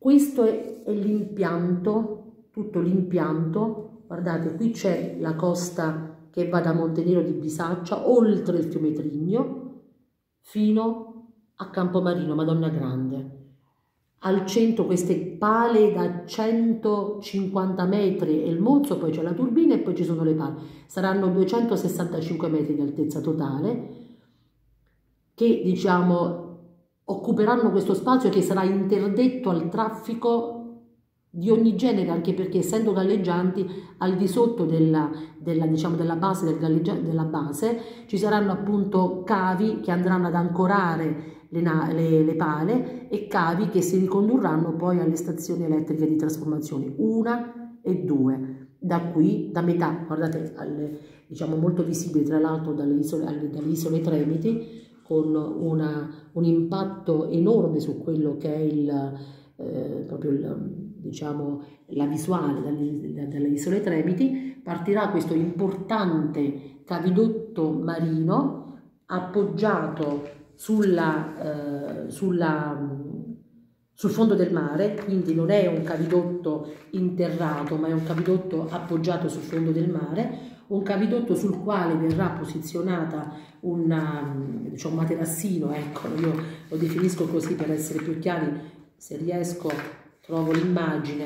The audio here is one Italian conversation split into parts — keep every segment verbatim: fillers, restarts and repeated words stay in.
Questo è, è l'impianto, tutto l'impianto. Guardate, qui c'è la costa che va da Montenero di Bisaccia, oltre il fiume Trigno, fino a Campomarino, Madonna Grande. Al centro queste pale da centocinquanta metri e il mozzo, poi c'è la turbina e poi ci sono le pale. Saranno duecentosessantacinque metri di altezza totale, che diciamo occuperanno questo spazio che sarà interdetto al traffico di ogni genere, anche perché essendo galleggianti al di sotto della, della, diciamo, della base del della base ci saranno appunto cavi che andranno ad ancorare le, le, le pale e cavi che si ricondurranno poi alle stazioni elettriche di trasformazione una e due. Da qui, da metà, guardate, alle, diciamo molto visibile tra l'altro dalle isole, dalle isole Tremiti, con una, un impatto enorme su quello che è il, eh, proprio il, diciamo, la visuale dalle, dalle isole Tremiti. Partirà questo importante cavidotto marino appoggiato sulla, eh, sulla, sul fondo del mare, quindi non è un cavidotto interrato, ma è un cavidotto appoggiato sul fondo del mare, un cavidotto sul quale verrà posizionata una, diciamo, un materassino, ecco, io lo definisco così per essere più chiari, se riesco trovo l'immagine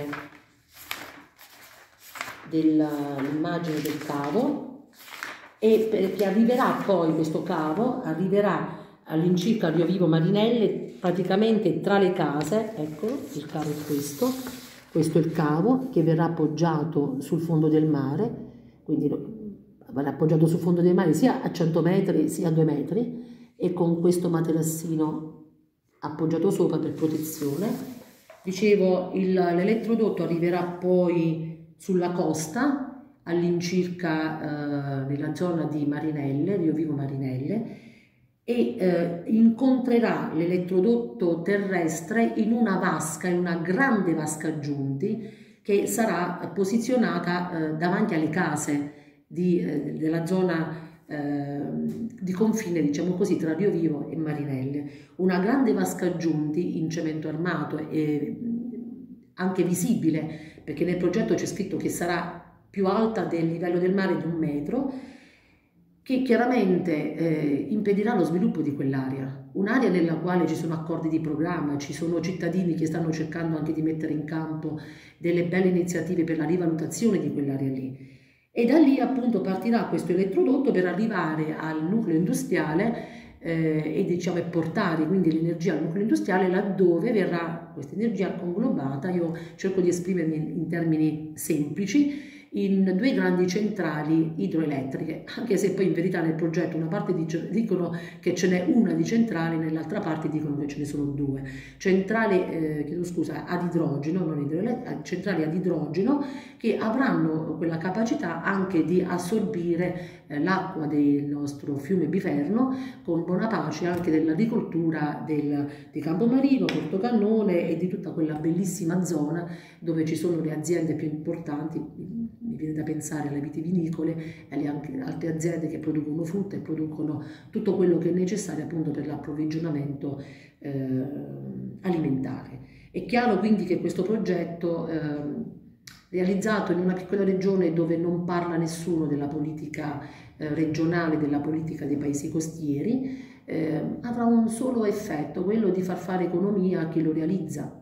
dell'immagine del cavo, e perché arriverà poi questo cavo, arriverà all'incirca a Rio Vivo Marinelle, praticamente tra le case. Ecco, il cavo è questo, questo è il cavo che verrà appoggiato sul fondo del mare, quindi verrà appoggiato sul fondo del mare sia a cento metri sia a due metri, e con questo materassino appoggiato sopra per protezione. Dicevo, l'elettrodotto arriverà poi sulla costa, all'incirca eh, nella zona di Marinelle, Rio Vivo Marinelle, e eh, incontrerà l'elettrodotto terrestre in una vasca, in una grande vasca a giunti che sarà posizionata eh, davanti alle case di, eh, della zona eh, di confine, diciamo così, tra Rio Vivo e Marinelle. Una grande vasca a giunti in cemento armato e anche visibile, perché nel progetto c'è scritto che sarà più alta del livello del mare di un metro, che chiaramente eh, impedirà lo sviluppo di quell'area, un'area nella quale ci sono accordi di programma, ci sono cittadini che stanno cercando anche di mettere in campo delle belle iniziative per la rivalutazione di quell'area lì. E da lì appunto partirà questo elettrodotto per arrivare al nucleo industriale eh, e diciamo portare quindi l'energia al nucleo industriale, laddove verrà questa energia conglobata, io cerco di esprimermi in termini semplici, in due grandi centrali idroelettriche, anche se poi in verità nel progetto una parte dicono che ce n'è una di centrale, nell'altra parte dicono che ce ne sono due. Centrali, eh, chiedo scusa, ad idrogeno, non idroelettriche, centrali ad idrogeno, che avranno quella capacità anche di assorbire eh, l'acqua del nostro fiume Biferno, con buona pace anche dell'agricoltura del, di Campomarino, Portocannone e di tutta quella bellissima zona dove ci sono le aziende più importanti. Mi viene da pensare alle vitivinicole e alle anche altre aziende che producono frutta e producono tutto quello che è necessario appunto per l'approvvigionamento eh, alimentare. È chiaro quindi che questo progetto eh, realizzato in una piccola regione dove non parla nessuno della politica eh, regionale, della politica dei paesi costieri, eh, avrà un solo effetto, quello di far fare economia a chi lo realizza.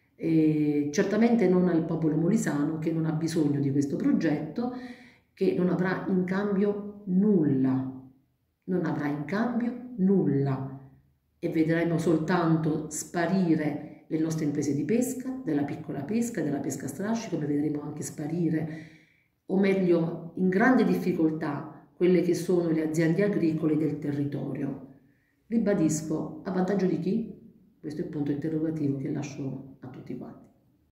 E certamente non al popolo molisano, che non ha bisogno di questo progetto, che non avrà in cambio nulla, non avrà in cambio nulla, e vedremo soltanto sparire le nostre imprese di pesca, della piccola pesca, della pesca a strascico, come vedremo anche sparire, o meglio in grande difficoltà, quelle che sono le aziende agricole del territorio. Ribadisco, a vantaggio di chi? Questo è il punto interrogativo che lascio a tutti quanti.